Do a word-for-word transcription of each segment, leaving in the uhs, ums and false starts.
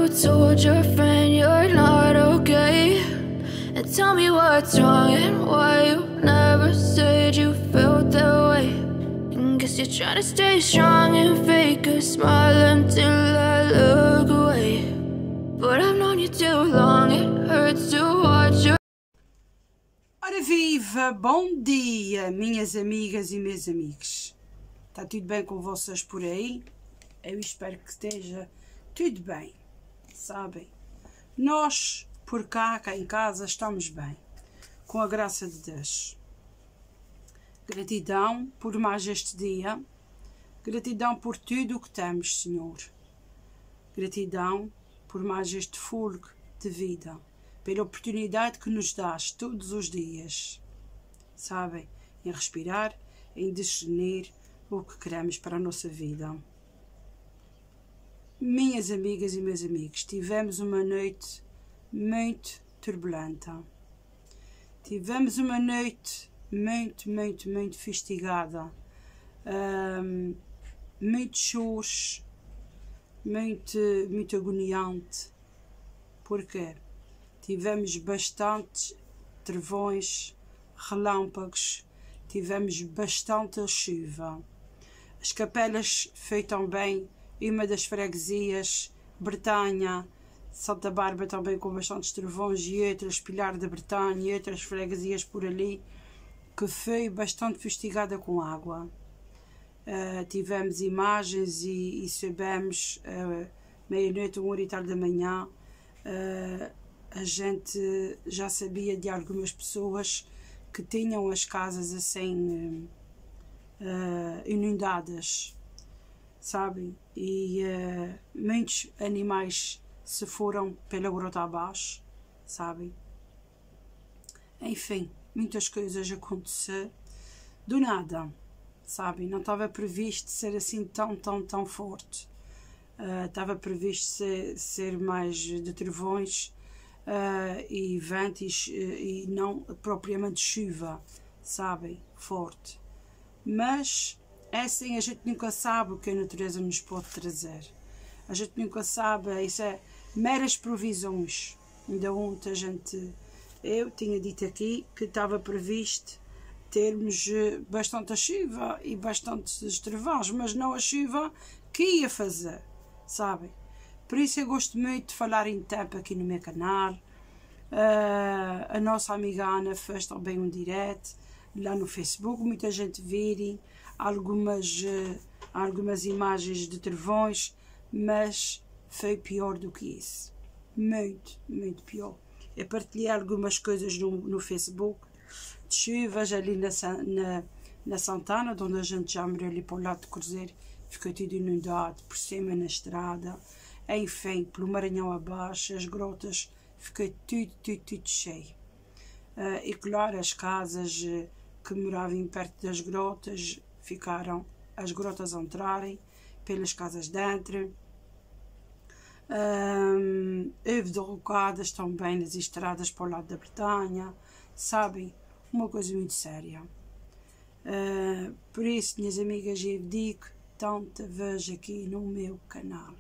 told your friend you're not okay? And tell me what's wrong and why you never said you felt that way. And guess you're trying to stay strong and fake a smile until I look away. But I've known you too long, it hurts to watch your... Ora viva, bom dia, minhas amigas e meus amigos. Está tudo bem com vocês por aí? Eu espero que esteja tudo bem, sabem? Nós, por cá, cá em casa, estamos bem, com a graça de Deus. Gratidão por mais este dia, gratidão por tudo o que temos, Senhor. Gratidão por mais este fôlego de vida, pela oportunidade que nos dás todos os dias, sabem? Em respirar, em discernir o que queremos para a nossa vida. Minhas amigas e meus amigos, tivemos uma noite muito turbulenta. Tivemos uma noite muito, muito, muito festigada. Um, muito choros, muito, muito agoniante. Porquê? Tivemos bastantes trovões, relâmpagos, tivemos bastante chuva. As capelas foi também uma das freguesias, Bretanha, Santa Bárbara também com bastantes trovões e outras, Pilar da Bretanha e outras freguesias por ali, que foi bastante fustigada com água. Uh, tivemos imagens e, e soubemos, uh, meia-noite, uma hora e tal da manhã, uh, a gente já sabia de algumas pessoas que tinham as casas assim uh, inundadas, sabem? E uh, muitos animais se foram pela grota abaixo, sabem? Enfim, muitas coisas aconteceram do nada, sabem? Não estava previsto ser assim tão, tão, tão forte. Uh, estava previsto ser, ser mais de trovões uh, e ventos uh, e não propriamente chuva, sabem? Forte. Mas é assim, a gente nunca sabe o que a natureza nos pode trazer. A gente nunca sabe, isso é meras provisões. Ainda ontem a gente, eu tinha dito aqui que estava previsto termos bastante chuva e bastantes trovões, mas não a chuva que ia fazer, sabem? Por isso eu gosto muito de falar em tempo aqui no meu canal. Uh, a nossa amiga Ana fez também um direct lá no Facebook, muita gente virem algumas, uh, algumas imagens de trovões, mas foi pior do que isso, muito, muito pior. Eu partilhei algumas coisas no, no Facebook, de chuvas ali na, na, na Santana, onde a gente já morou ali para o lado de Cruzeiro, ficou tudo inundado, por cima na estrada, enfim, pelo Maranhão abaixo, as grotas, ficou tudo, tudo, tudo cheio. Uh, e claro, as casas uh, que moravam perto das grotas, ficaram as grotas a entrarem pelas casas dentro. Um, houve derrocadas também nas estradas para o lado da Bretanha, sabem? Uma coisa muito séria. Uh, por isso, minhas amigas, eu digo tanta vez aqui no meu canal.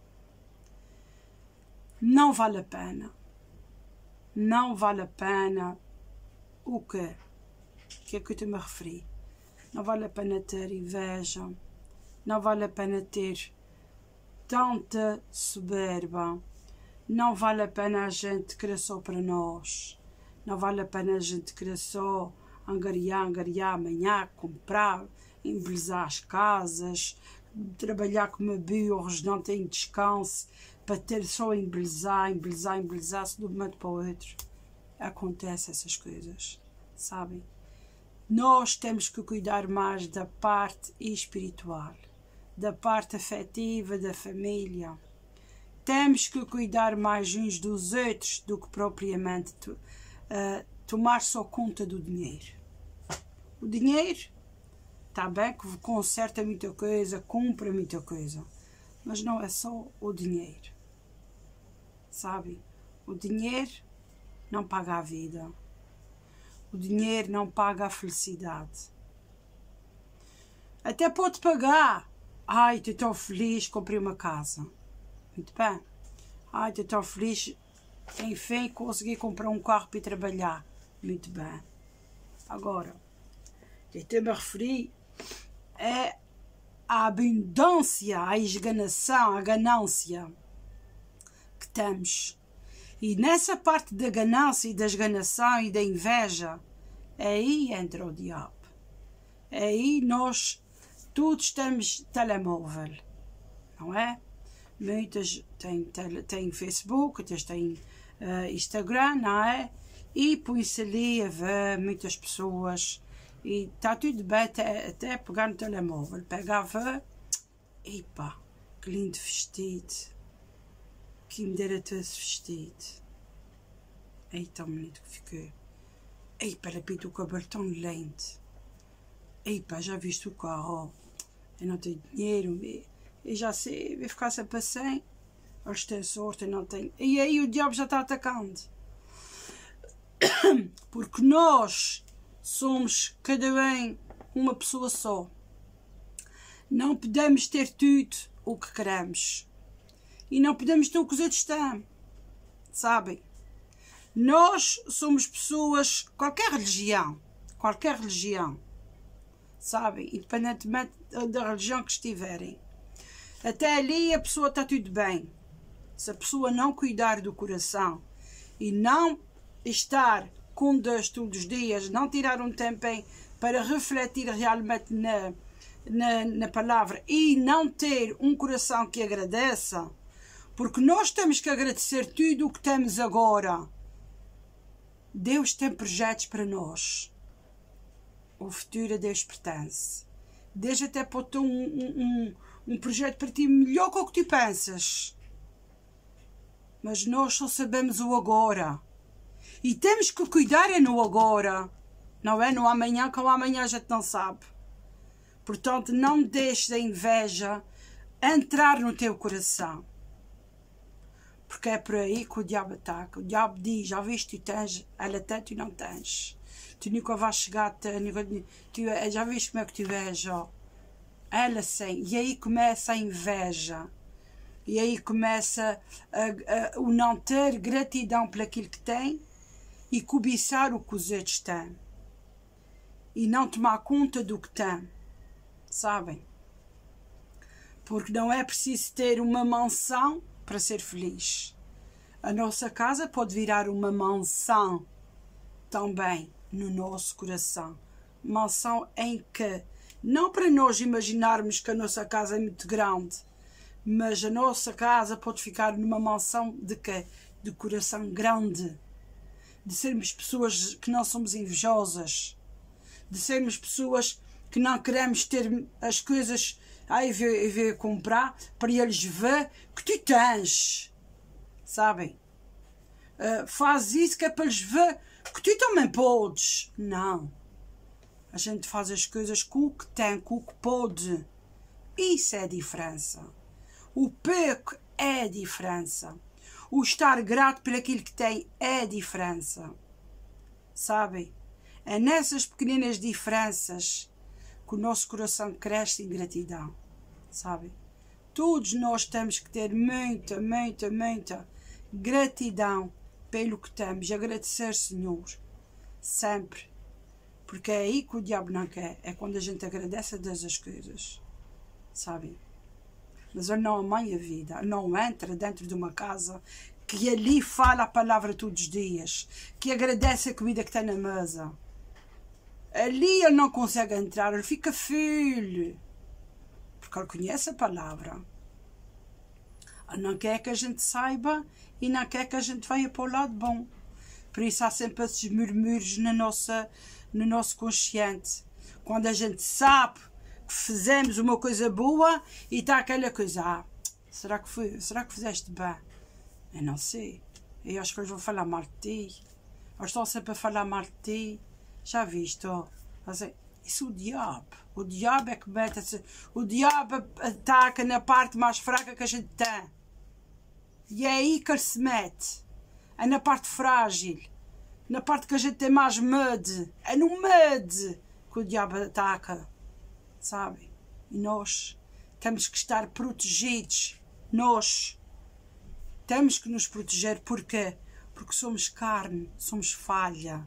Não vale a pena. Não vale a pena o quê? O que é que eu te me referi? Não vale a pena ter inveja. Não vale a pena ter tanta soberba. Não vale a pena a gente querer só para nós. Não vale a pena a gente querer só angariar, angariar amanhã, comprar, embelezar as casas, trabalhar como burros, não tem descanso, para ter só embelezar, embelezar, embelezar-se de um momento para o outro. Acontece essas coisas, sabem? Nós temos que cuidar mais da parte espiritual, da parte afetiva da família. Temos que cuidar mais uns dos outros do que propriamente uh, tomar só conta do dinheiro. O dinheiro está bem que conserta muita coisa, compra muita coisa, mas não é só o dinheiro, sabe? O dinheiro não paga a vida. O dinheiro não paga a felicidade. Até pode pagar. Ai, estou tão feliz, comprei uma casa. Muito bem. Ai, estou tão feliz, enfim, consegui comprar um carro para ir trabalhar. Muito bem. Agora, o que eu me referi é a abundância, a esganação, a ganância que temos. E nessa parte da ganância e da esganação e da inveja, aí entra o diabo. Aí nós todos temos telemóvel, não é? Muitas têm, têm Facebook, outras têm uh, Instagram, não é? E põe-se ali a ver muitas pessoas e está tudo bem até, até pegar no telemóvel. Pega a ver, epa, que lindo vestido, que me dera todo esse vestido. Ei, tão bonito que fiquei. Ei, para pintar o cabelo tão lindo. Ei, pá, já viste o carro? Eu não tenho dinheiro, eu já sei, vai ficar sempre assim. Eles têm sorte, eu não tenho. E aí o diabo já está atacando. Porque nós somos cada um uma pessoa só. Não podemos ter tudo o que queremos. E não podemos ter o que os outros têm. Sabem? Nós somos pessoas, qualquer religião, qualquer religião, sabem? Independentemente da religião que estiverem. Até ali a pessoa está tudo bem. Se a pessoa não cuidar do coração e não estar com Deus todos os dias, não tirar um tempinho para refletir realmente na, na, na palavra e não ter um coração que agradeça, porque nós temos que agradecer tudo o que temos agora. Deus tem projetos para nós. O futuro a Deus pertence. Deus até pode ter um, um, um, um projeto para ti melhor que o que tu pensas. Mas nós só sabemos o agora. E temos que cuidar é no agora. Não é no amanhã, que o amanhã a gente não sabe. Portanto, não deixes a inveja entrar no teu coração. Porque é por aí que o diabo ataca. O diabo diz, já viste, tu tens, ela tem, tu não tens. Tu nunca vais chegar a ter, tu, já viste como é que tu és, ó. Ela sim. E aí começa a inveja. E aí começa a, a, o não ter gratidão por aquilo que tem e cobiçar o que os outros têm. E não tomar conta do que tem. Sabem? Porque não é preciso ter uma mansão para ser feliz. A nossa casa pode virar uma mansão também no nosso coração. Mansão em que, não para nós imaginarmos que a nossa casa é muito grande, mas a nossa casa pode ficar numa mansão de quê? De coração grande. De sermos pessoas que não somos invejosas. De sermos pessoas que não queremos ter as coisas aí ver, ver comprar para eles ver que tu tens. Sabem? Uh, faz isso que é para eles ver que tu também podes. Não. A gente faz as coisas com o que tem, com o que pode. Isso é a diferença. O pouco é a diferença. O estar grato por aquilo que tem é a diferença. Sabem? É nessas pequeninas diferenças que o nosso coração cresce em gratidão. Sabem? Todos nós temos que ter muita, muita, muita gratidão pelo que temos. Agradecer, Senhor. Sempre. Porque é aí que o diabo não quer. É quando a gente agradece a Deus as coisas. Sabem? Mas ele não ama a vida. Ele não entra dentro de uma casa que ali fala a palavra todos os dias. Que agradece a comida que tem na mesa. Ali ele não consegue entrar. Ele fica filho. Porque ele conhece a palavra. Ele não quer que a gente saiba e não quer que a gente venha para o lado bom. Por isso há sempre esses murmúrios na nossa, no nosso consciente. Quando a gente sabe que fizemos uma coisa boa e está aquela coisa, ah, será que, foi, será que fizeste bem? Eu não sei. Eu acho que eles vão falar mal de ti. Eles estão sempre a falar mal de ti. Já viste, ó. Isso é o diabo. O diabo é que mete, o diabo ataca na parte mais fraca que a gente tem. E é aí que ele se mete. É na parte frágil. Na parte que a gente tem mais medo. É no medo que o diabo ataca. Sabe? E nós temos que estar protegidos. Nós. Temos que nos proteger. Porquê? Porque somos carne, somos falha.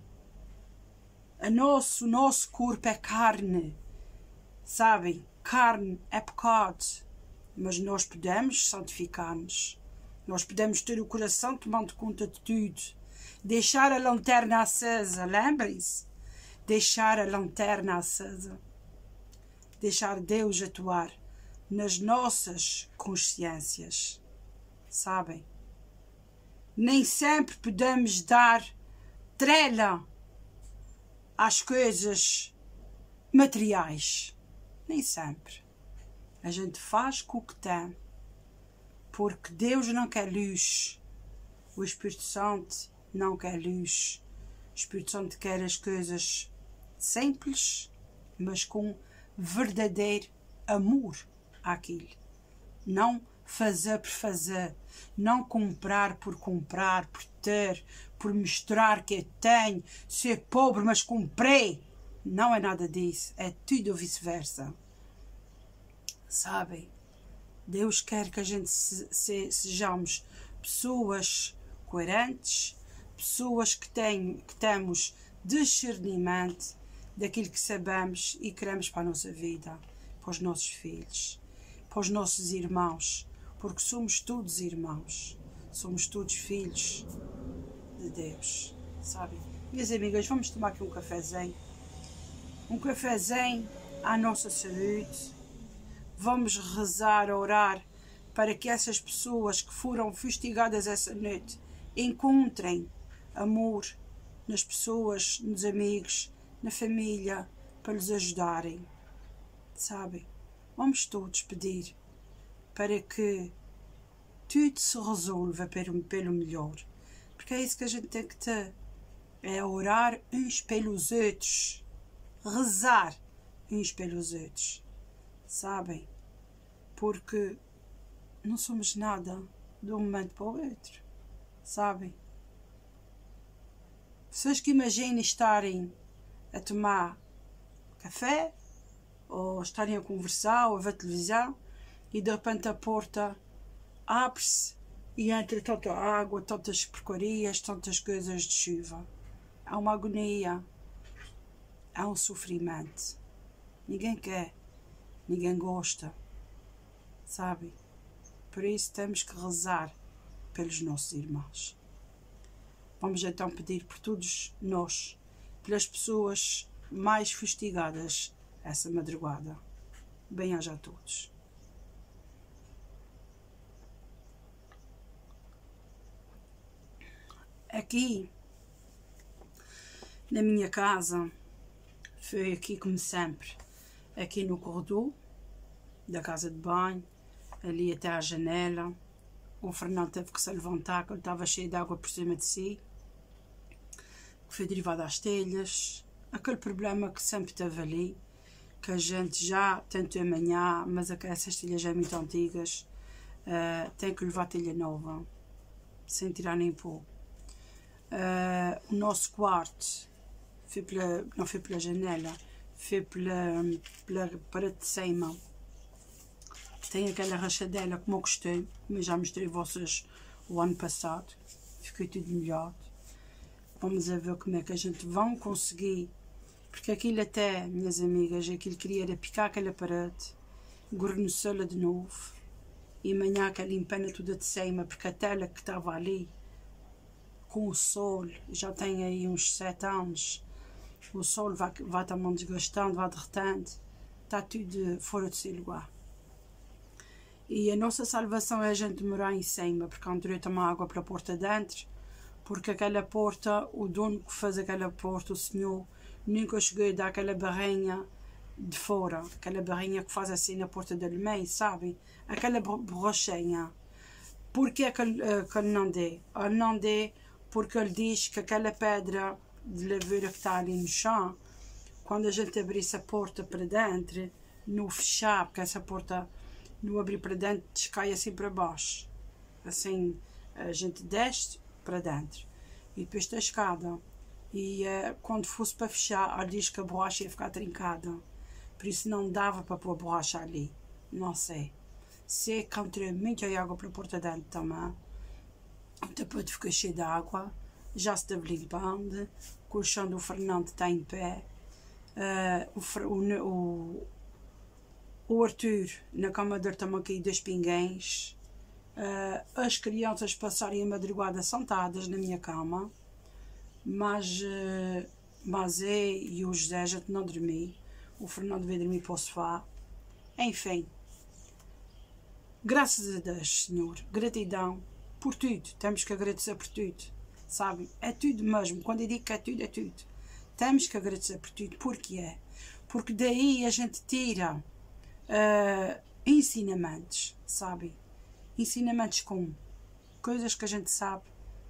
A nosso, o nosso corpo é carne. Sabem? Carne é pecado. Mas nós podemos santificar-nos. Nós podemos ter o coração tomando conta de tudo. Deixar a lanterna acesa. Lembrem-se? Deixar a lanterna acesa. Deixar Deus atuar nas nossas consciências. Sabem? Nem sempre podemos dar trela às coisas materiais. Nem sempre. A gente faz com o que tem. Porque Deus não quer luz. O Espírito Santo não quer luz. O Espírito Santo quer as coisas simples, mas com verdadeiro amor àquilo. Não fazer por fazer. Não comprar por comprar, por ter, por mostrar que eu tenho, ser pobre, mas comprei. Não é nada disso. É tudo vice-versa. Sabem? Deus quer que a gente se, se, sejamos pessoas coerentes, pessoas que, têm, que temos discernimento daquilo que sabemos e queremos para a nossa vida, para os nossos filhos, para os nossos irmãos, porque somos todos irmãos, somos todos filhos de Deus, sabem? Minhas amigas, vamos tomar aqui um cafezinho, um cafezinho à nossa saúde. Vamos rezar, orar, para que essas pessoas que foram fustigadas essa noite encontrem amor nas pessoas, nos amigos, na família, para lhes ajudarem. Sabem? Vamos todos pedir para que tudo se resolva pelo melhor. Porque é isso que a gente tem que ter. É orar uns pelos outros. Rezar uns pelos outros. Sabem? Porque não somos nada de um momento para o outro. Sabem? Pessoas que imaginem estarem a tomar café, ou estarem a conversar, ou a ver televisão, e de repente a porta abre-se e entra tanta água, tantas porcarias, tantas coisas de chuva. Há uma agonia, há um sofrimento. Ninguém quer. Ninguém gosta, sabe? Por isso temos que rezar pelos nossos irmãos. Vamos então pedir por todos nós, pelas pessoas mais fustigadas essa madrugada. Bem-aja a todos. Aqui, na minha casa, foi aqui como sempre. Aqui no corredor da casa de banho, ali até à janela. O Fernando teve que se levantar, porque ele estava cheio de água por cima de si, que foi derivado às telhas. Aquele problema que sempre teve ali, que a gente já tentou amanhã, mas essas telhas já são muito antigas, uh, tem que levar telha nova, sem tirar nem pôr. Uh, o nosso quarto foi pela, não foi pela janela, foi pela, pela parede de cima. Tem aquela rachadela como eu gostei, mas já mostrei a vocês o ano passado. Ficou tudo melhor. Vamos a ver como é que a gente vai conseguir. Porque aquilo até, minhas amigas, aquilo queria era picar aquela parede, gornecê-la de novo. E amanhã aquela limpana toda de cima, porque a tela que estava ali, com o sol, já tem aí uns sete anos. O sol vai, vai também desgastando, vai derretendo. Está tudo fora de seu lugar. E a nossa salvação é a gente morar em cima, porque entrou também água pela porta dentro, porque aquela porta, o dono que fez aquela porta, o senhor, nunca chegou a dar aquela barrinha de fora, aquela barrinha que faz assim na porta do meio, sabem? Aquela borrachinha. Por que que ele não dê? Ele não dê porque ele diz que aquela pedra de laveira que está ali no chão, quando a gente abrisse a porta para dentro, no fechar, porque essa porta no abrir para dentro descai assim para baixo, assim a gente desce para dentro e depois tem a escada e uh, quando fosse para fechar ele diz que a borracha ia ficar trincada, por isso não dava para pôr a borracha ali. Não sei, sei que entrou muita água pela porta dentro também, O tapete ficou cheio de água, já se esteve limpando, o colchão do Fernando está em pé, uh, o, o, o Arthur na cama dele também caiu dois pinguéns, uh, as crianças passarem a madrugada sentadas na minha cama, mas, uh, mas eu e o José já não dormi, o Fernando veio dormir para o sofá, enfim. Graças a Deus, Senhor, gratidão por tudo, temos que agradecer por tudo, sabe? É tudo mesmo, quando eu digo que é tudo, é tudo. Temos que agradecer por tudo, porque é? Porque daí a gente tira uh, ensinamentos, sabe? Ensinamentos como coisas que a gente sabe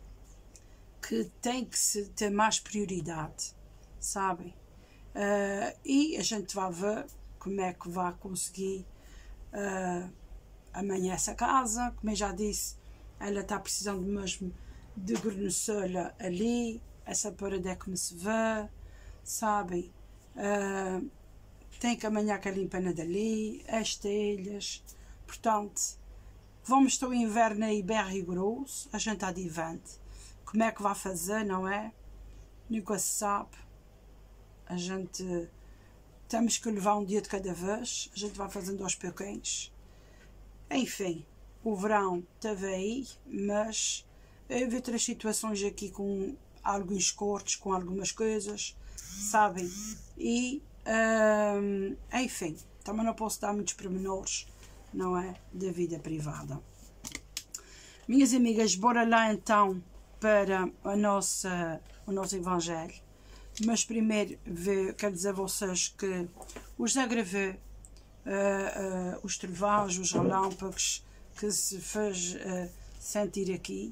que tem que se ter mais prioridade, sabe? Uh, e a gente vai ver como é que vai conseguir uh, amanhã essa casa, como eu já disse, ela está precisando mesmo de guarnecer ali, essa parede é como se vê, sabem? Uh, tem que amanhã que limpar dali, as telhas, portanto, vamos ter o inverno aí bem rigoroso, a gente está divante. Como é que vai fazer, não é? Nunca se sabe. A gente temos que levar um dia de cada vez, a gente vai fazendo aos pouquinhos. Enfim, o verão esteve aí, mas houve outras situações aqui com alguns cortes, com algumas coisas, sabem? E, hum, enfim, também não posso dar muitos pormenores, não é? Da vida privada. Minhas amigas, bora lá então para a nossa, o nosso Evangelho. Mas primeiro, quero dizer a vocês que os agravei, uh, uh, os trovões, os relâmpagos que se fez uh, sentir aqui.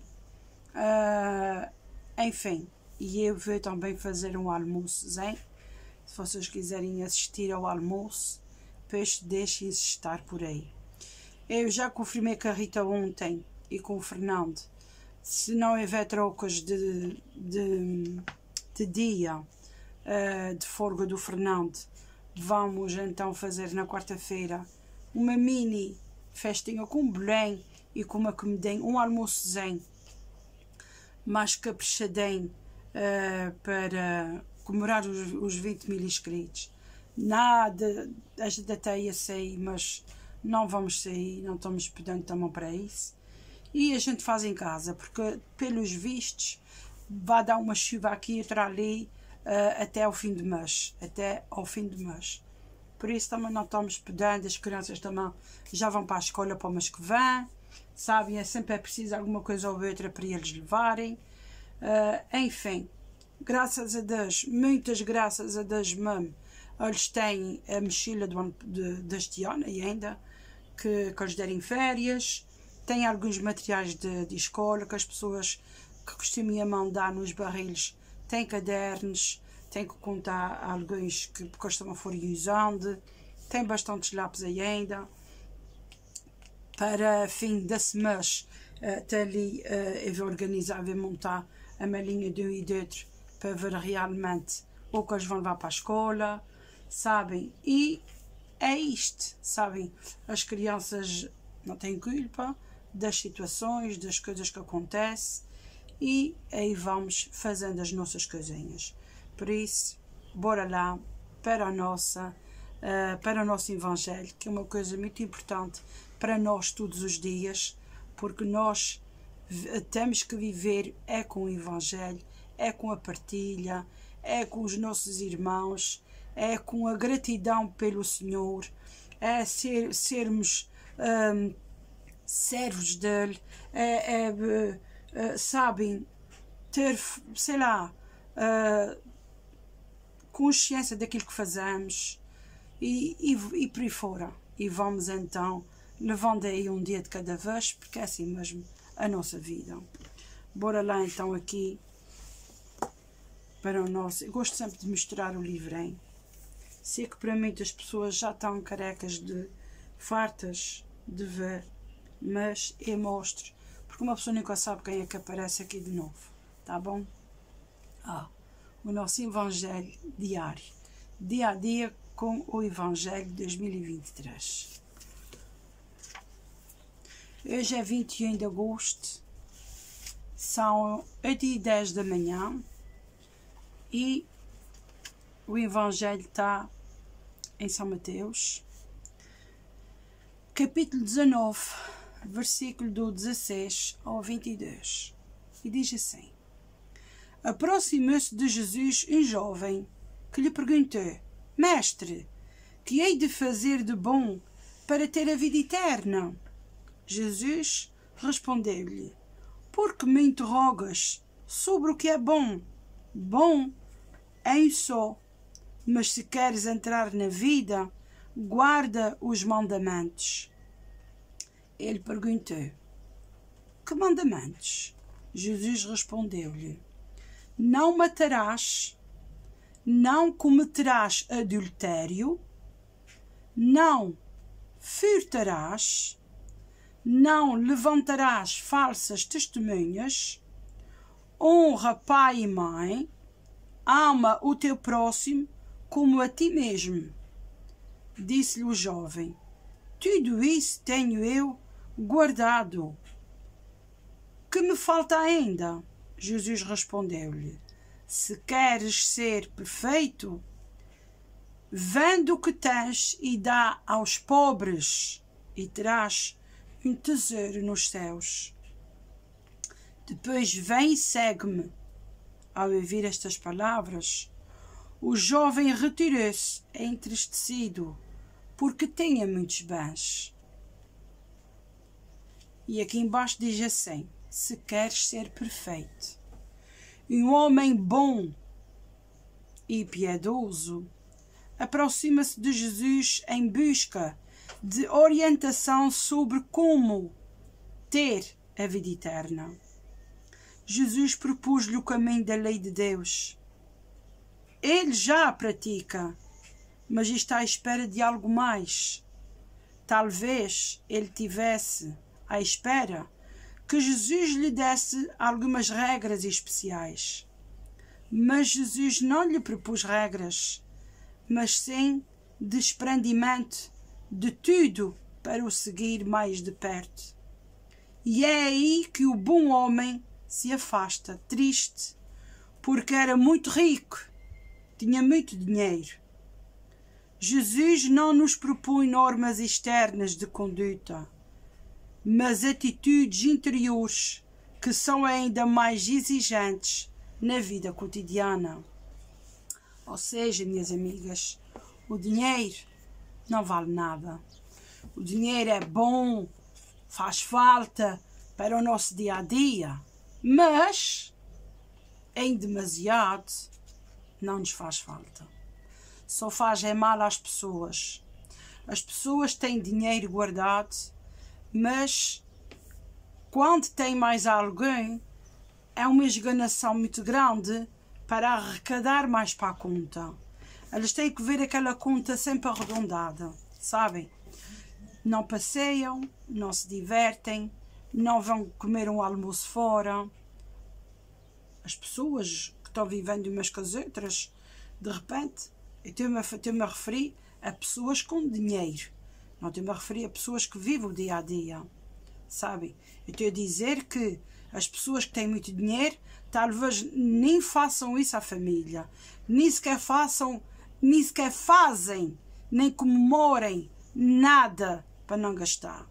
Uh, enfim, e eu vou também fazer um almoço, hein? Se vocês quiserem assistir ao almoço, depois deixem-se estar por aí. Eu já confirmei com a Rita ontem e com o Fernando, se não houver trocas de, de, de dia uh, de folga do Fernando, vamos então fazer na quarta-feira uma mini festinha com um bolém e com uma comidinha, um almoçozinho mais caprichadinho uh, para comemorar os, os vinte mil inscritos. Nada, a gente até ia sair, mas não vamos sair, não estamos pedando também para isso. E a gente faz em casa, porque pelos vistos vai dar uma chuva aqui e outra ali uh, até ao fim do mês, até ao fim do mês. Por isso também não estamos pedando, as crianças também já vão para a escola para o mês que vem, sabem, é sempre é preciso alguma coisa ou outra para eles levarem. Uh, enfim, graças a Deus, muitas graças a Deus mesmo, eles têm a mochila do ano, de, deste ano ainda, que, que eles derem férias, têm alguns materiais de, de escola que as pessoas que costumam mandar nos barris têm cadernos, têm que contar alguns que costumam for usando, tem bastantes lápis ainda. Para fim desse mês, uh, ali uh, eu vou organizar, vou montar a malinha de um e de outro para ver realmente o que eles vão levar para a escola, sabem? E é isto, sabem? As crianças não têm culpa das situações, das coisas que acontecem, e aí vamos fazendo as nossas coisinhas. Por isso, bora lá para a nossa, uh, para o nosso Evangelho, que é uma coisa muito importante para nós todos os dias, porque nós temos que viver é com o Evangelho, é com a partilha, é com os nossos irmãos, é com a gratidão pelo Senhor, é ser, sermos um, servos dele, é, é, é, sabem, ter, sei lá, uh, consciência daquilo que fazemos e, e, e por aí fora. E vamos então levando aí um dia de cada vez, porque é assim mesmo a nossa vida. Bora lá então aqui para o nosso... Eu gosto sempre de mostrar o livrinho. Sei que para muitas pessoas já estão carecas de fartas de ver, mas eu mostro, porque uma pessoa nunca sabe quem é que aparece aqui de novo, tá bom? Ah, o nosso Evangelho diário, dia a dia com o Evangelho de dois mil e vinte e três. Hoje é vinte e um de agosto São oito e dez da manhã e o Evangelho está em São Mateus, capítulo dezanove, versículo do dezasseis ao vinte e dois. E diz assim: Aproximou-se de Jesus um jovem que lhe perguntou: Mestre, que hei de fazer de bom para ter a vida eterna? Jesus respondeu-lhe: Por que me interrogas sobre o que é bom? Bom é um só, mas se queres entrar na vida, guarda os mandamentos. Ele perguntou: Que mandamentos? Jesus respondeu-lhe: Não matarás, não cometerás adultério, não furtarás, não levantarás falsas testemunhas, honra pai e mãe, ama o teu próximo como a ti mesmo. Disse-lhe o jovem: Tudo isso tenho eu guardado. Que me falta ainda? Jesus respondeu-lhe: Se queres ser perfeito, vende o que tens e dá aos pobres, e terás um tesouro nos céus. Depois vem e segue-me. Ao ouvir estas palavras, o jovem retirou-se entristecido, porque tinha muitos bens. E aqui embaixo diz assim: se queres ser perfeito. Um homem bom e piedoso aproxima-se de Jesus em busca de orientação sobre como ter a vida eterna. Jesus propôs-lhe o caminho da lei de Deus. Ele já a pratica, mas está à espera de algo mais. Talvez ele tivesse à espera que Jesus lhe desse algumas regras especiais. Mas Jesus não lhe propôs regras, mas sim desprendimento de tudo para o seguir mais de perto. E é aí que o bom homem se afasta, triste, porque era muito rico, tinha muito dinheiro. Jesus não nos propõe normas externas de conduta, mas atitudes interiores que são ainda mais exigentes na vida cotidiana. Ou seja, minhas amigas, o dinheiro não vale nada. O dinheiro é bom, faz falta para o nosso dia a dia, mas em demasiado não nos faz falta. Só faz é mal às pessoas. As pessoas têm dinheiro guardado, mas quando tem mais alguém, é uma esganação muito grande para arrecadar mais para a conta. Eles têm que ver aquela conta sempre arredondada, sabem? Não passeiam, não se divertem, não vão comer um almoço fora. As pessoas que estão vivendo umas com as outras, de repente, eu estou-me a, estou-me a referir a pessoas com dinheiro. Não estou-me a referir a pessoas que vivem o dia a dia, sabem? Eu estou a dizer que as pessoas que têm muito dinheiro talvez nem façam isso à família, nem sequer façam, nem sequer fazem, nem comemorem nada para não gastar.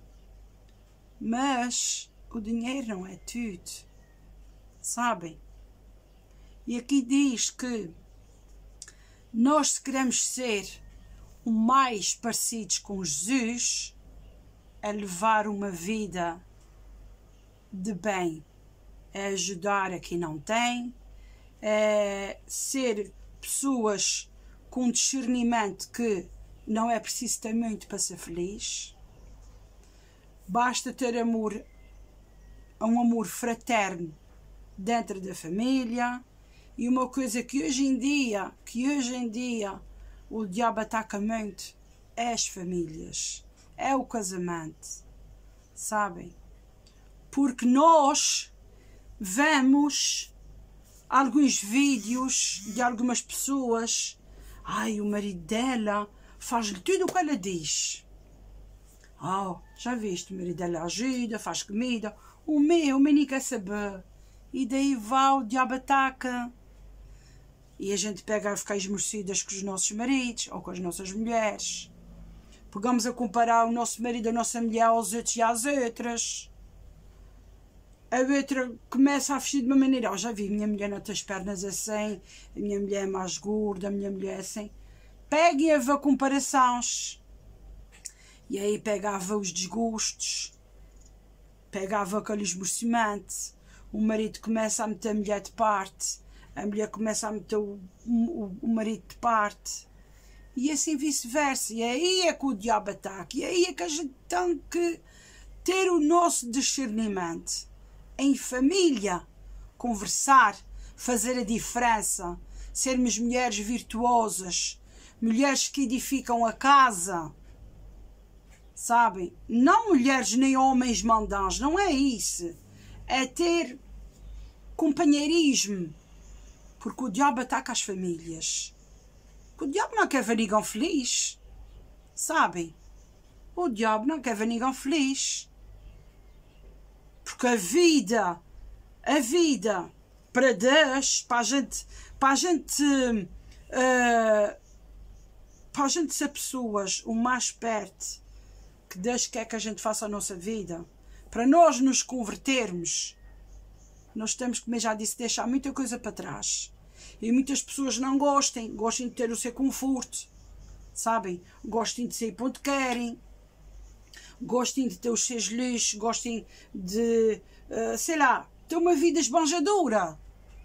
Mas o dinheiro não é tudo, sabem? E aqui diz que nós, se queremos ser o mais parecidos com Jesus, é levar uma vida de bem, é ajudar a quem não tem, é ser pessoas com discernimento que não é preciso ter muito para ser feliz. Basta ter amor, um amor fraterno dentro da família. E uma coisa que hoje em dia, que hoje em dia o diabo ataca muito, é as famílias, é o casamento, sabem? Porque nós vemos alguns vídeos de algumas pessoas, ai, o marido dela faz-lhe tudo o que ela diz. Oh, já viste, o marido dela ajuda, faz comida, O meu, o meu nem quer saber. E daí vá, o diabo ataca. E a gente pega a ficar esmorecidas com os nossos maridos ou com as nossas mulheres. Pegamos a comparar o nosso marido, a nossa mulher aos outros e às outras. A outra começa a vestir de uma maneira. Eu já vi, minha mulher não tem as pernas assim, a minha mulher é mais gorda, a minha mulher é assim. Pega e a ver comparações. E aí pegava os desgostos, pegava aquele esmorecimento. O marido começa a meter a mulher de parte, a mulher começa a meter o, o, o marido de parte. E assim vice-versa. E aí é que o diabo ataca. E aí é que a gente tem que ter o nosso discernimento. Em família, conversar, fazer a diferença, sermos mulheres virtuosas, mulheres que edificam a casa, sabem? Não mulheres nem homens mandãos, não é isso. É ter companheirismo, porque o diabo ataca as famílias. O diabo não quer ver ninguém feliz, sabem? O diabo não quer ver ninguém feliz. Porque a vida, a vida, para Deus, para a gente, para a gente, uh, para a gente ser pessoas o mais perto que Deus quer que a gente faça a nossa vida, para nós nos convertermos, nós temos que, como eu já disse, deixar muita coisa para trás. E muitas pessoas não gostem, gostem de ter o seu conforto, sabem? Gostem de sair para onde querem. Gostem de ter os seus luxos, gostem de, uh, sei lá, ter uma vida esbanjadora.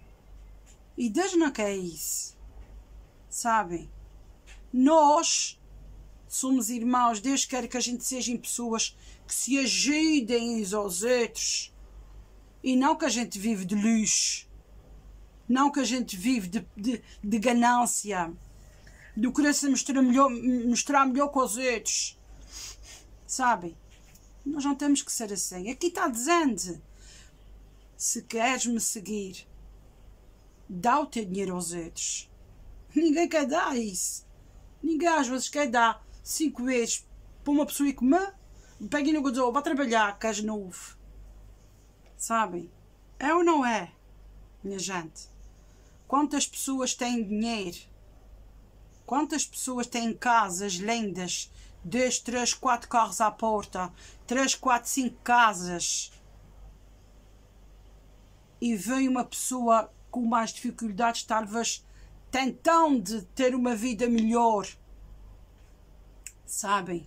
E Deus não quer isso. Sabem? Nós somos irmãos. Deus quer que a gente sejam pessoas que se ajudem uns aos outros. E não que a gente vive de luxo. Não que a gente vive de, de, de ganância. Do querer se mostrar melhor, mostrar melhor com os outros. Sabem? Nós não temos que ser assim. Aqui está dizendo: se queres me seguir, dá o teu dinheiro aos outros. Ninguém quer dar isso. Ninguém às vezes quer dar cinco vezes para uma pessoa ir comer. Pega no gozou, vai trabalhar, queres novo. Sabem? É ou não é, minha gente? Quantas pessoas têm dinheiro? Quantas pessoas têm casas lindas? Dois, três, quatro carros à porta, três, quatro, cinco casas. E vem uma pessoa com mais dificuldades, talvez tentando ter uma vida melhor. Sabem?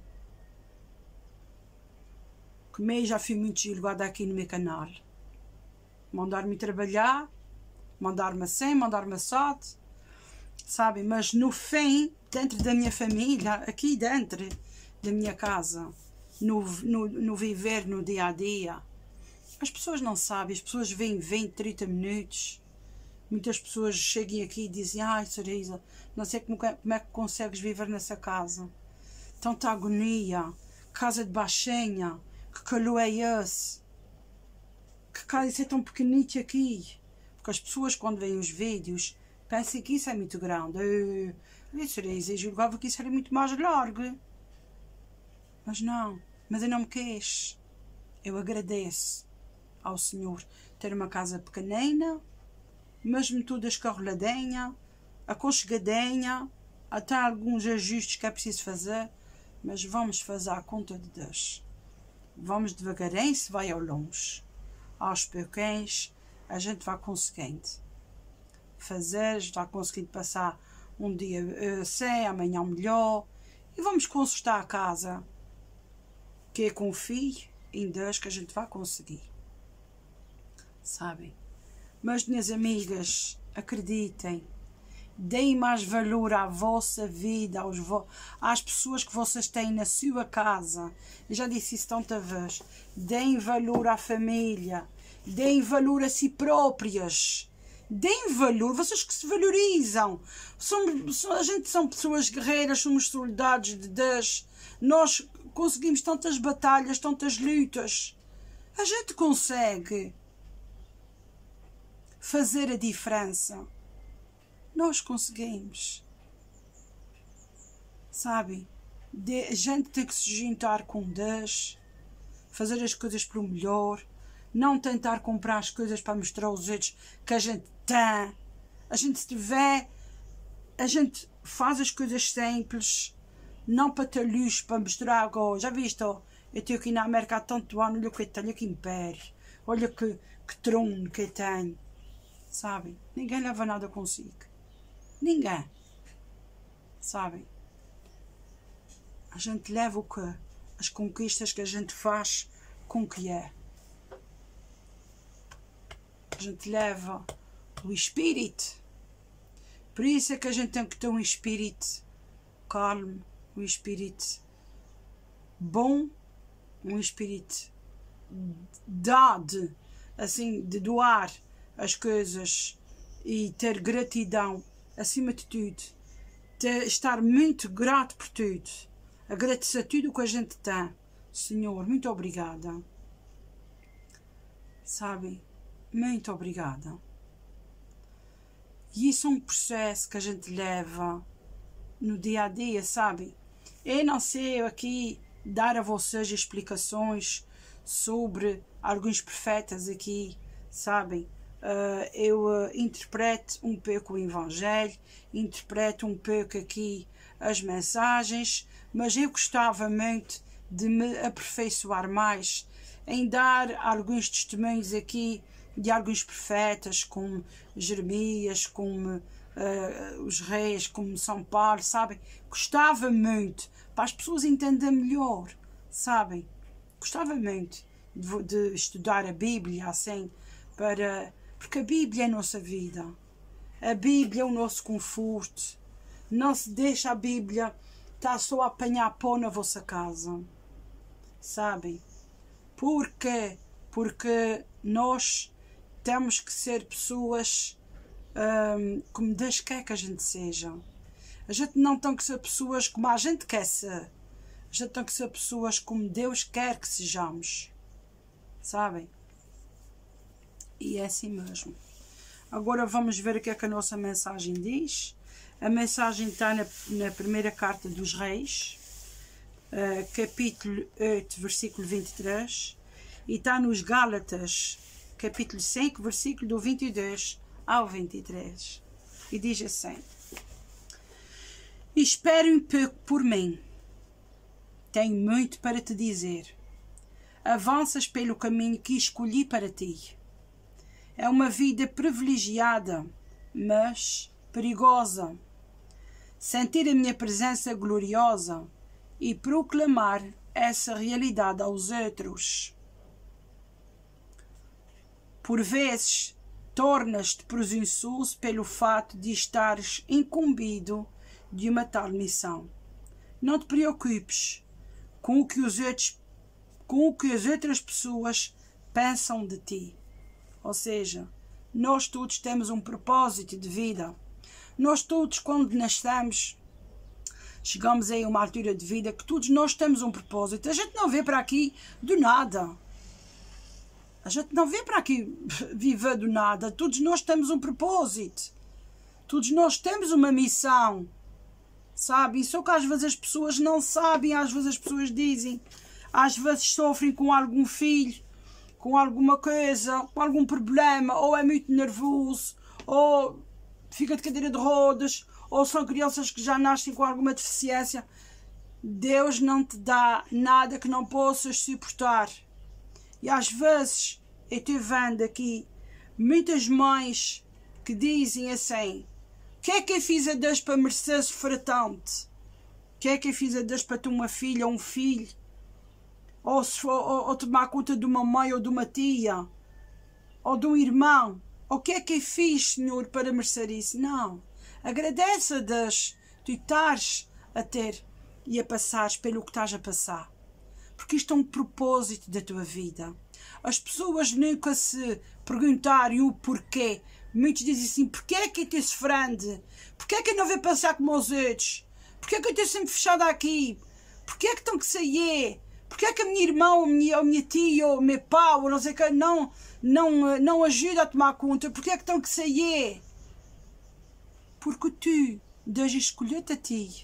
Como eu já fui muito julgada aqui no meu canal. Mandar-me trabalhar, mandar-me assim, mandar-me assado. Sabem? Mas no fim, dentro da minha família, aqui dentro da minha casa, no, no, no viver, no dia a dia, as pessoas não sabem, as pessoas vêm vinte, trinta minutos. Muitas pessoas chegam aqui e dizem: ai, Teresa, não sei como, como é que consegues viver nessa casa. Tanta agonia, casa de baixinha, que calor é esse? Que casa é tão pequenito aqui? Porque as pessoas, quando veem os vídeos, pensam que isso é muito grande. Eu, eu julgava que isso era muito mais largo. Mas não, mas eu não me queixo. Eu agradeço ao Senhor ter uma casa pequenina, mesmo tudo escarroladinha, aconchegadinha, até alguns ajustes que é preciso fazer, mas vamos fazer a conta de Deus. Vamos devagarinho, se vai ao longe. Aos pouquinhos, a gente vai conseguindo fazer, está conseguindo passar um dia assim, amanhã melhor, e vamos consertar a casa, que eu confio em Deus que a gente vai conseguir. Sabem? Mas, minhas amigas, acreditem, deem mais valor à vossa vida, aos vo às pessoas que vocês têm na sua casa. Eu já disse isso tanta vez. Deem valor à família, deem valor a si próprias. Deem valor, vocês que se valorizam. Somos, a gente são pessoas guerreiras, somos soldados de Deus. Nós conseguimos tantas batalhas, tantas lutas. A gente consegue fazer a diferença. Nós conseguimos. Sabem? A gente tem que se juntar com Deus, fazer as coisas pelo melhor, Não tentar comprar as coisas para mostrar aos outros que a gente tem. A gente se tiver, a gente faz as coisas simples, não para ter luxo, para mostrar agora. Já viste, ó, eu tenho aqui na América há tanto ano, olha o que eu tenho, olha que império, olha que, que trono que eu tenho. Sabem? Ninguém leva nada consigo. Ninguém. Sabem? A gente leva o quê? As conquistas que a gente faz com o que é. A gente leva o espírito. Por isso é que a gente tem que ter um espírito calmo, um espírito bom, um espírito de, assim, de doar as coisas e ter gratidão acima de tudo. Ter, estar muito grato por tudo. Agradecer tudo o que a gente tem. Senhor, muito obrigada. Sabem? Muito obrigada. E isso é um processo que a gente leva no dia a dia, sabem? Eu não sei aqui dar a vocês explicações sobre alguns profetas aqui, sabem? Uh, eu uh, interpreto um pouco o Evangelho, interpreto um pouco aqui as mensagens, mas eu gostava muito de me aperfeiçoar mais em dar alguns testemunhos aqui de alguns profetas, como Jeremias, como uh, os reis, como São Paulo, sabem? Gostava muito, para as pessoas entenderem melhor, sabem? Gostava muito de, de estudar a Bíblia, assim, para, porque a Bíblia é a nossa vida, a Bíblia é o nosso conforto. Não se deixa a Bíblia estar só a apanhar pó na vossa casa, sabem? Porquê? Porque nós temos que ser pessoas hum, como Deus quer que a gente seja. A gente não tem que ser pessoas como a gente quer ser. A gente tem que ser pessoas como Deus quer que sejamos. Sabem? E é assim mesmo. Agora vamos ver o que é que a nossa mensagem diz. A mensagem está na, na primeira carta dos Reis, uh, capítulo oito, versículo vinte e três. E está nos Gálatas, capítulo cinco, versículo do vinte e dois ao vinte e três. E diz assim: espere um pouco por mim. Tenho muito para te dizer. Avanças pelo caminho que escolhi para ti. É uma vida privilegiada, mas perigosa. Sentir a minha presença gloriosa e proclamar essa realidade aos outros. Por vezes, tornas-te presunçoso pelo fato de estares incumbido de uma tal missão. Não te preocupes com o que os outros, com o que as outras pessoas pensam de ti. Ou seja, nós todos temos um propósito de vida. Nós todos, quando nascemos, chegamos a uma altura de vida que todos nós temos um propósito. A gente não vem para aqui do nada. A gente não vem para aqui viver do nada. Todos nós temos um propósito. Todos nós temos uma missão. Sabem? Só que às vezes as pessoas não sabem, às vezes as pessoas dizem, às vezes sofrem com algum filho, com alguma coisa, com algum problema, ou é muito nervoso, ou fica de cadeira de rodas, ou são crianças que já nascem com alguma deficiência. Deus não te dá nada que não possas suportar. E às vezes eu estou vendo aqui muitas mães que dizem assim: o que é que eu fiz a Deus para merecer sofrer tanto? O que é que eu fiz a Deus para ter uma filha ou um filho? Ou, se for, ou, ou tomar conta de uma mãe ou de uma tia? Ou de um irmão? O que é que eu fiz, Senhor, para merecer isso? Não. Agradece a Deus tu estares a ter e a passares pelo que estás a passar. Porque isto é um propósito da tua vida. As pessoas nunca se perguntarem o porquê. Muitos dizem assim: porquê é que eu estou sofrendo? Porquê é que eu não venho pensar como os outros? Porquê é que eu estou sempre fechada aqui? Porquê é que estão que sair? Porquê é que a minha irmã, ou a minha, ou a minha tia, ou o meu pai, ou não sei o que, não, não, não ajuda a tomar conta? Porquê é que estão que sair? Porque tu, Deus escolheu-te a ti.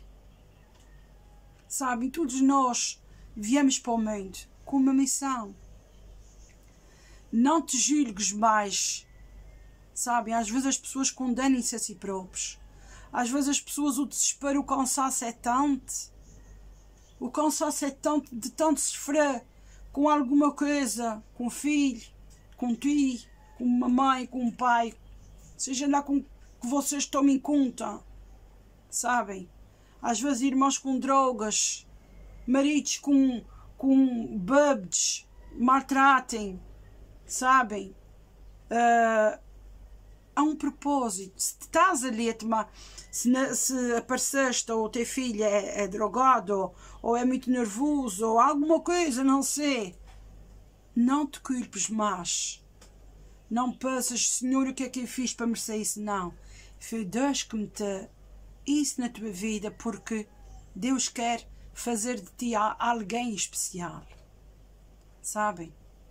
Sabem, todos nós viemos para o mundo com uma missão. Não te julgues mais. Sabem, às vezes as pessoas condenam-se a si próprios. Às vezes as pessoas, o desespero, o cansaço é tanto. O cansaço é tanto de tanto sofrer com alguma coisa, com o filho, com o tio, com uma mãe, com um pai. Seja lá com que vocês tomem conta. Sabem? Às vezes irmãos com drogas, maridos com, com bebês, maltratem. Sabem? Uh, há um propósito. Se estás ali a tomar, se, se apareceste ou o teu filho é, é drogado ou, ou é muito nervoso ou alguma coisa, não sei, não te culpes mais. Não pensas, Senhor, o que é que eu fiz para merecer isso? Não. Foi Deus que meteu isso na tua vida, porque Deus quer fazer de ti alguém especial. Sabem?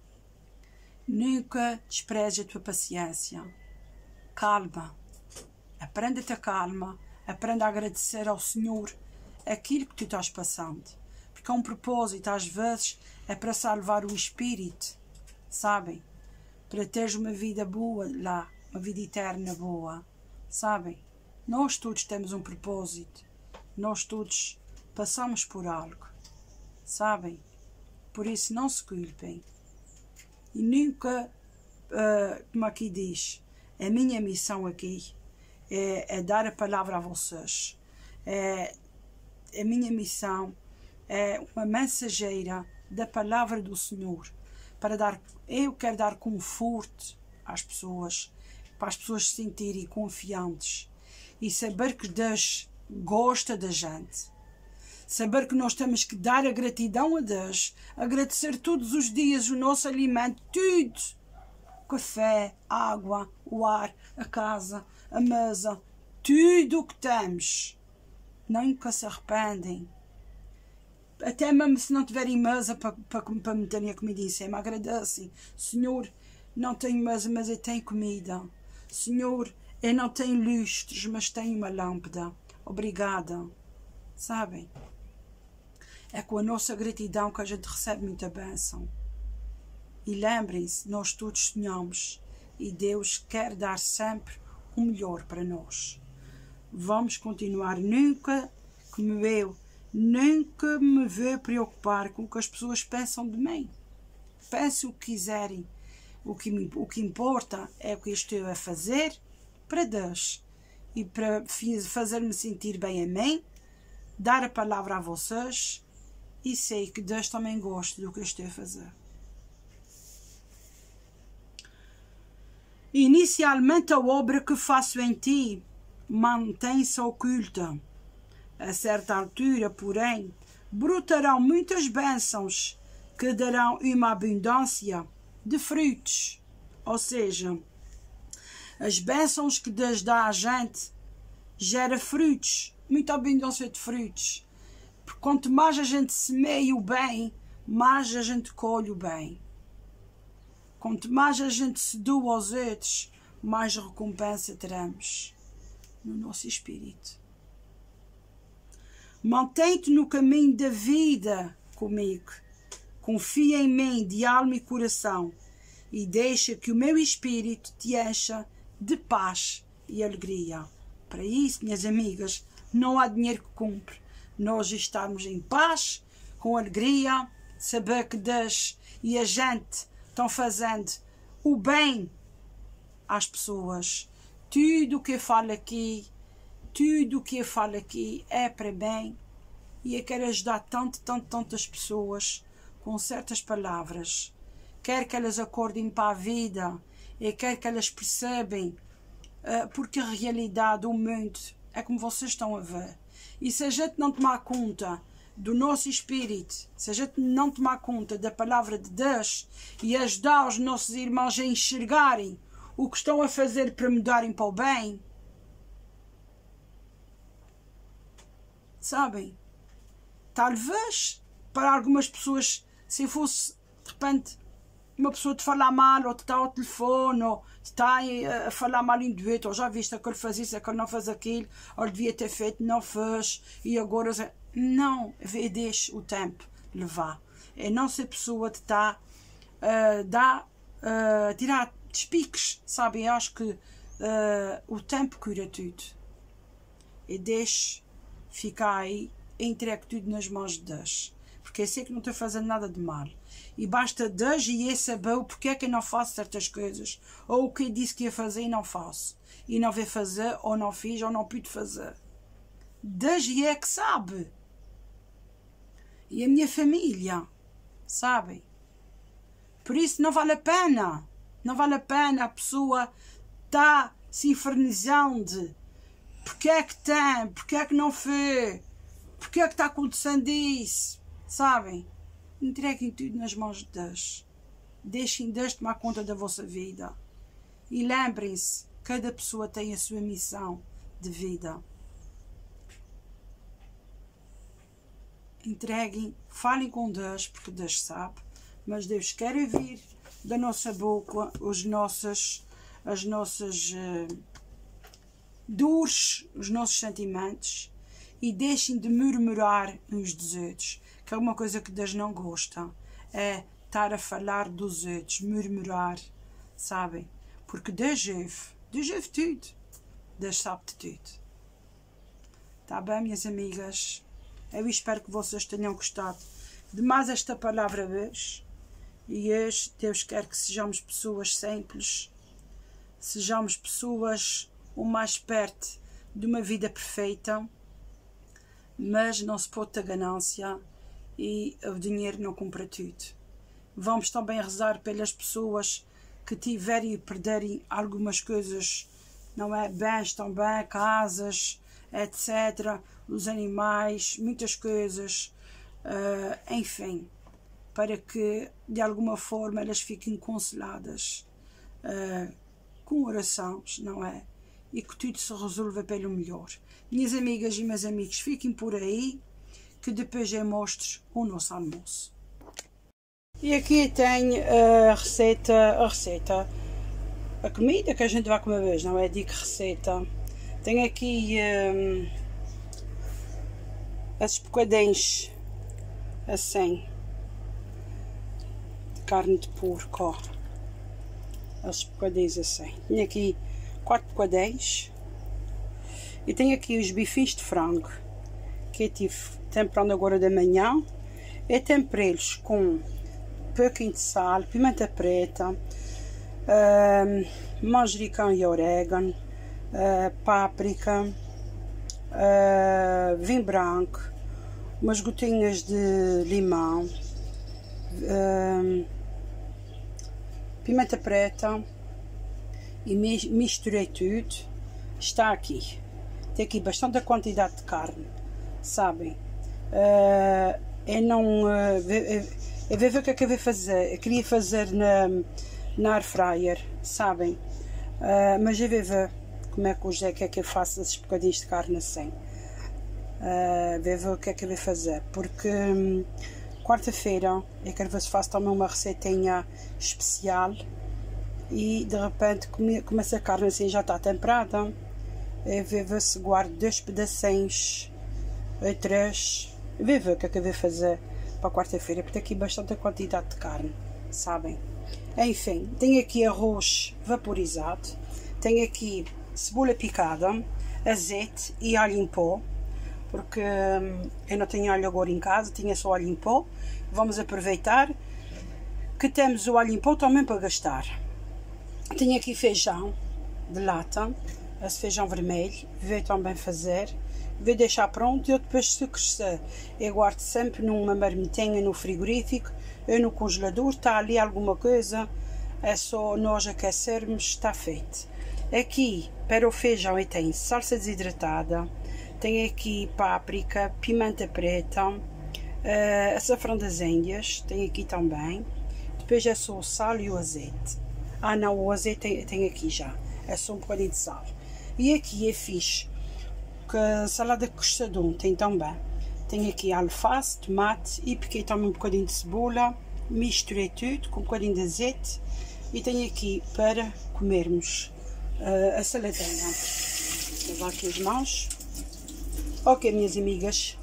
Nunca despreze a tua paciência. Calma. Aprenda a ter calma. Aprenda a agradecer ao Senhor aquilo que tu estás passando. Porque é um propósito, às vezes, é para salvar o espírito. Sabem? Para teres uma vida boa lá. Uma vida eterna boa. Sabem? Nós todos temos um propósito. Nós todos passamos por algo. Sabem? Por isso não se culpem. E nunca, uh, como aqui diz, a minha missão aqui é, é dar a palavra a vocês. É, a minha missão é uma mensageira da palavra do Senhor. Para dar, eu quero dar conforto às pessoas, para as pessoas se sentirem confiantes e saber que Deus gosta da gente. Saber que nós temos que dar a gratidão a Deus, agradecer todos os dias o nosso alimento, tudo. Café, água, o ar, a casa, a mesa, tudo o que temos. Nunca se arrependem. Até mesmo se não tiverem mesa para, para, para meterem a comida em cima, agradecem. Senhor, não tenho mesa, mas eu tenho comida. Senhor, eu não tenho lustres, mas tenho uma lâmpada. Obrigada. Sabem? É com a nossa gratidão que a gente recebe muita bênção. E lembrem-se, nós todos sonhamos e Deus quer dar sempre o melhor para nós. Vamos continuar. Nunca, como eu, nunca me vou preocupar com o que as pessoas pensam de mim. Pensem o que quiserem. O que, me, o que importa é o que eu estou a fazer para Deus e para fazer-me sentir bem a mim, dar a palavra a vocês, e sei que Deus também gosta do que eu estou a fazer. Inicialmente a obra que faço em ti mantém-se oculta. A certa altura, porém, brotarão muitas bênçãos que darão uma abundância de frutos. Ou seja, as bênçãos que Deus dá a gente gera frutos, muita abundância de frutos. Porque quanto mais a gente semeia o bem, mais a gente colhe o bem. Quanto mais a gente se doa aos outros, mais recompensa teremos no nosso espírito. Mantém-te no caminho da vida comigo. Confia em mim de alma e coração e deixa que o meu espírito te encha de paz e alegria. Para isso, minhas amigas, não há dinheiro que compre. Nós estarmos em paz, com alegria, saber que Deus e a gente estão fazendo o bem às pessoas. Tudo o que eu falo aqui, tudo o que eu falo aqui é para bem. E eu quero ajudar tanto, tanto, tantas pessoas com certas palavras. Quero que elas acordem para a vida. Eu quero que elas percebem uh, porque a realidade, o mundo, é como vocês estão a ver. E se a gente não tomar conta do nosso espírito, se a gente não tomar conta da palavra de Deus e ajudar os nossos irmãos a enxergarem o que estão a fazer para mudarem para o bem, sabem? Talvez para algumas pessoas, se fosse de repente uma pessoa te falar mal, ou te está ao telefone, ou te está a falar mal em dueto, ou já viste aquele faz isso, aquele não faz aquilo, ou devia ter feito, não fez, e agora... Não, deixe o tempo levar. É não ser pessoa que está a dar uh, tirar despiques, sabem? Acho que uh, o tempo cura tudo. E deixe ficar aí, entregue tudo nas mãos de Deus. Porque eu sei que não estou fazendo nada de mal. E basta Deus e eu saber porque é que eu não faço certas coisas. Ou o que eu disse que ia fazer e não faço. E não vai fazer, ou não fiz, ou não pude fazer. Deus e é que sabe. E a minha família, sabem? Por isso não vale a pena. Não vale a pena a pessoa estar se infernizando. Porque é que tem? Porque é que não fez? Porque é que está acontecendo isso? Sabem? Entreguem tudo nas mãos de Deus. Deixem Deus tomar conta da vossa vida. E lembrem-se, cada pessoa tem a sua missão de vida. Entreguem, falem com Deus, porque Deus sabe. Mas Deus quer ouvir da nossa boca os nossos, as nossas uh, dores, os nossos sentimentos. E deixem de murmurar uns dos outros, que é uma coisa que Deus não gosta, é estar a falar dos outros, murmurar, sabem? Porque Deus ouve, Deus ouve tudo, Deus sabe de tudo. Tá bem, minhas amigas? Eu espero que vocês tenham gostado de mais esta palavra hoje. E hoje Deus quer que sejamos pessoas simples, sejamos pessoas o mais perto de uma vida perfeita, mas não se pode ter ganância e o dinheiro não compra tudo. Vamos também rezar pelas pessoas que tiverem e perderem algumas coisas, não é? Bens também, casas, etcétera. Os animais, muitas coisas, uh, enfim, para que de alguma forma elas fiquem consoladas uh, com orações, não é? E que tudo se resolva pelo melhor. Minhas amigas e meus amigos, fiquem por aí, que depois eu mostro o nosso almoço. E aqui tenho a receita, a receita, a comida que a gente vai comer hoje, não é? Digo receita. Tenho aqui um, esses bocadinhos assim, de carne de porco, ó. Esses bocadinhos assim. Tenho aqui quatro bocadinhos. E tenho aqui os bifinhos de frango, que eu tive temperando agora da manhã. Eu temperei-los com um pouquinho de sal, pimenta preta, uh, manjericão e orégano, uh, páprica, uh, vinho branco, umas gotinhas de limão, uh, pimenta preta, e misturei tudo. Está aqui. Tem aqui bastante quantidade de carne, sabem? Uh, eu não... Uh, eu vou ver o que é que eu vou fazer. Eu queria fazer na, na air fryer, sabem? Uh, mas eu vou ver como é que hoje é que é que eu faço esses bocadinhos de carne assim. Uh, vou ver o que é que eu vou fazer. Porque um, quarta-feira eu quero ver se faço também uma receitinha especial. E de repente, como, como essa carne assim já está temperada, eu vou ver se guardo dois pedacinhos ou três. Eu vou ver o que é que eu vou fazer para quarta-feira, porque tem aqui bastante quantidade de carne, sabem? Enfim, tenho aqui arroz vaporizado, tenho aqui cebola picada, azeite e alho em pó, porque hum, eu não tenho alho agora em casa, tinha só alho em pó. Vamos aproveitar que temos o alho em pó também para gastar. Tenho aqui feijão de lata, esse feijão vermelho, vou também fazer, vou deixar pronto. E eu depois, se crescer, eu guardo sempre numa marmitinha no frigorífico ou no congelador. Está ali alguma coisa, é só nós aquecermos, está feito. Aqui para o feijão eu tenho salsa desidratada, tenho aqui páprica, pimenta preta, uh, açafrão das Índias, tenho aqui também. Depois é só o sal e o azeite. Ah não, o azeite tem, tem aqui já, é só um bocadinho de sal. E aqui eu fiz que a salada de costadão tem também. Tenho aqui alface, tomate e piquei também um bocadinho de cebola. Misturei tudo com um bocadinho de azeite. E tenho aqui para comermos uh, a saladinha. Vou lavar aqui as mãos. Ok, minhas amigas.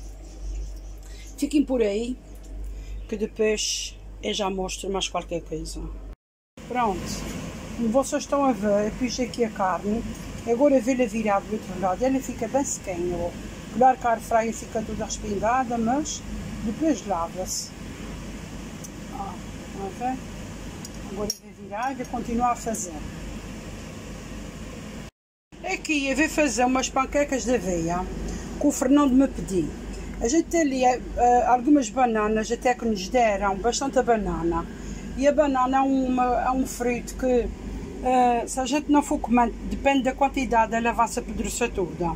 Fiquem por aí, que depois eu já mostro mais qualquer coisa. Pronto, como vocês estão a ver, eu pus aqui a carne, agora vê-la virar do outro lado, ela fica bem sequinha, ó. Claro que a airfryer fica toda respingada, mas depois lava-se. Ó, estão a ver? Agora eu vou virar e vou continuar a fazer. Aqui eu vou fazer umas panquecas de aveia, que o Fernando me pediu. A gente tem ali uh, algumas bananas, até que nos deram bastante a banana. E a banana é, uma, é um fruto que, uh, se a gente não for comendo, depende da quantidade, ela vai se apodrecer toda.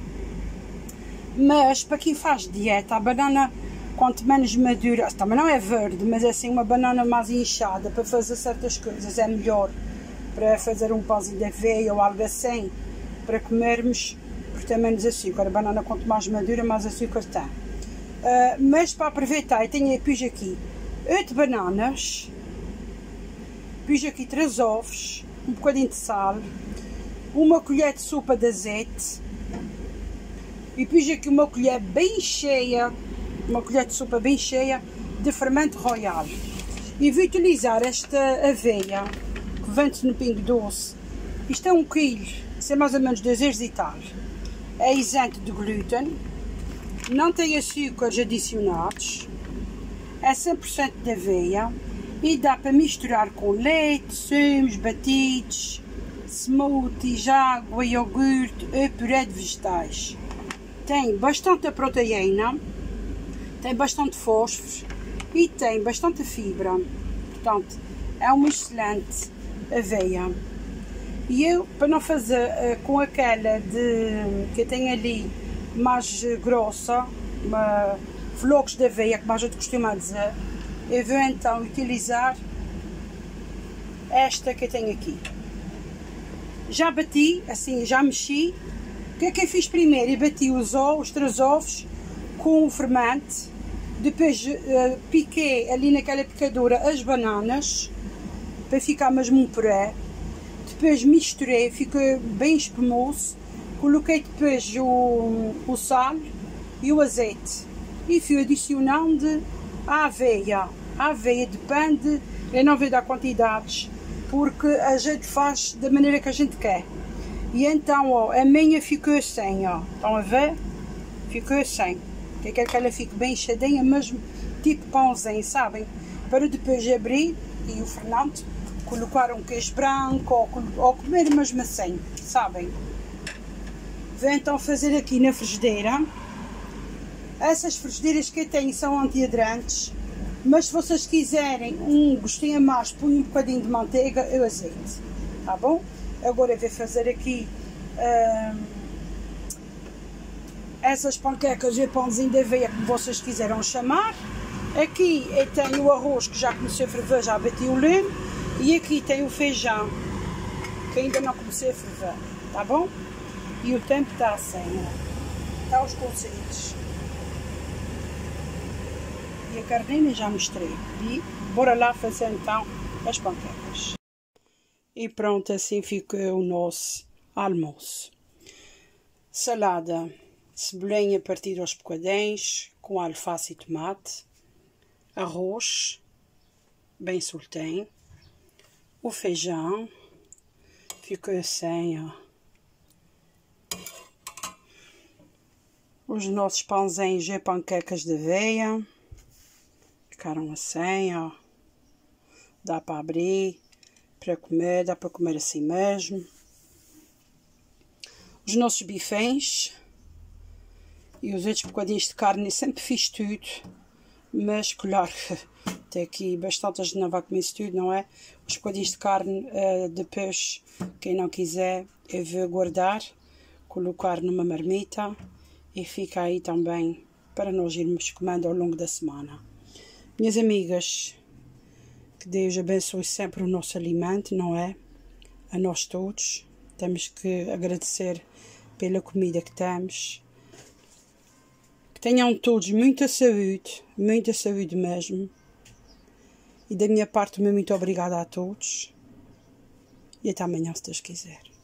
Mas, para quem faz dieta, a banana, quanto menos madura, também não é verde, mas é assim uma banana mais inchada, para fazer certas coisas, é melhor. Para fazer um pãozinho de aveia ou algo assim, para comermos, porque tem menos açúcar. A banana, quanto mais madura, mais açúcar tem. Uh, mas, para aproveitar, eu tenho, pus aqui oito bananas, pus aqui três ovos, um bocadinho de sal, uma colher de sopa de azeite e pus aqui uma colher bem cheia, uma colher de sopa bem cheia de fermento royal. E vou utilizar esta aveia que vende no Pingo Doce. Isto é um quilo, isso é mais ou menos dois euros e tal. É isento de glúten, não tem açúcares adicionados, é cem por cento de aveia. E dá para misturar com leite, sumos, batidos, smoothies, água, iogurte ou puré de vegetais. Tem bastante proteína, tem bastante fósforo e tem bastante fibra. Portanto, é uma excelente aveia. E eu, para não fazer uh, com aquela de, que eu tenho ali mais grossa, uma, flocos de aveia, como a gente costuma dizer, eu vou então utilizar esta que eu tenho aqui. Já bati, assim, já mexi. O que é que eu fiz primeiro? Eu bati os ovos, os três ovos com o fermento. Depois uh, piquei ali naquela picadura as bananas, para ficar mesmo um puré. Depois misturei, ficou bem espumoso. Coloquei depois o, o sal e o azeite. E fui adicionando a aveia. A aveia depende, eu não vou dar quantidades, porque a gente faz da maneira que a gente quer. E então, ó, a minha ficou assim, ó. Estão a ver? Ficou assim. Eu quero que ela fique bem enxadinha, mesmo tipo pãozinho, sabem? Para depois abrir e o Fernando colocar um queijo branco ou, ou comer mesmo assim, sabem? Vou então fazer aqui na frigideira. Essas frigideiras que eu tenho são antiaderentes, mas se vocês quiserem um gostinho a mais, põe um bocadinho de manteiga ou azeite, tá bom? Agora eu vou fazer aqui hum, essas panquecas e pãozinho de aveia, como vocês quiseram chamar. Aqui eu tenho o arroz que já comecei a ferver, já bati o lume, e aqui tem o feijão que ainda não comecei a ferver, tá bom? E o tempo está assim, ó. Está aos conselhos. E a carninha já mostrei. E bora lá fazer então as panquecas. E pronto, assim fica o nosso almoço. Salada, cebolinha partida aos bocadinhos, com alface e tomate. Arroz, bem soltinho. O feijão, ficou assim, ó. Os nossos pãozinhos e panquecas de aveia. Ficaram assim, ó. Dá para abrir, para comer, dá para comer assim mesmo. Os nossos bifões e os outros bocadinhos de carne, sempre fiz tudo, mas claro, tem aqui bastante, a gente não vai comer isso tudo, não é? Os bocadinhos de carne, uh, depois, quem não quiser, eu vou guardar, colocar numa marmita e fica aí também para nós irmos comendo ao longo da semana. Minhas amigas, que Deus abençoe sempre o nosso alimento, não é? A nós todos. Temos que agradecer pela comida que temos. Que tenham todos muita saúde, muita saúde mesmo. E da minha parte, muito obrigada a todos. E até amanhã, se Deus quiser.